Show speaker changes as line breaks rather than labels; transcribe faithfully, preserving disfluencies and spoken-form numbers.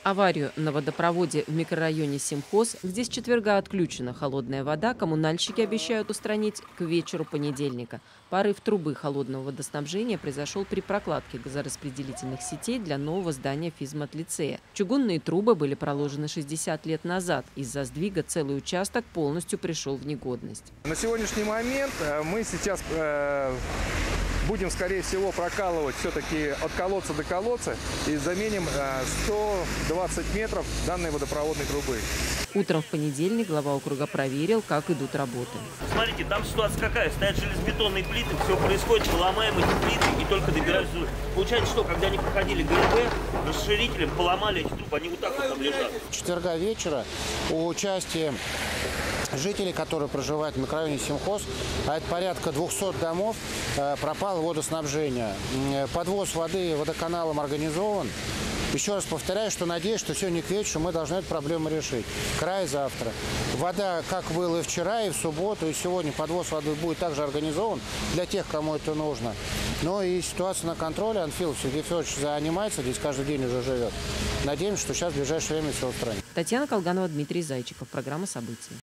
Аварию на водопроводе в микрорайоне Симхоз, где с четверга отключена холодная вода, коммунальщики обещают устранить к вечеру понедельника. Порыв трубы холодного водоснабжения произошел при прокладке газораспределительных сетей для нового здания физмат-лицея. Чугунные трубы были проложены шестьдесят лет назад. Из-за сдвига целый участок полностью пришел в негодность.
На сегодняшний момент мы сейчас э, будем, скорее всего, прокалывать все-таки от колодца до колодца и заменим э, сто двадцать метров данной водопроводной трубы.
Утром в понедельник глава округа проверил, как идут работы.
Смотрите, там ситуация какая? Стоят железобетонные плиты, все происходит, ломаем эти плиты и только добираются. Получается, что когда они проходили ГРБ, расширителем поломали эти трубы, они вот так вот лежат.
Четверга вечера у участия жителей, которые проживают в микрорайоне Симхоз, а это порядка двухсот домов, пропало водоснабжение. Подвоз воды водоканалом организован. Еще раз повторяю, что надеюсь, что сегодня к вечеру мы должны эту проблему решить. Край завтра. Вода, как было и вчера, и в субботу, и сегодня подвоз воды будет также организован для тех, кому это нужно. Но и ситуация на контроле. Анфилов Сергей Федорович занимается, здесь каждый день уже живет. Надеемся, что сейчас в ближайшее время все устранит.
Татьяна Колганова, Дмитрий Зайчиков. Программа «События».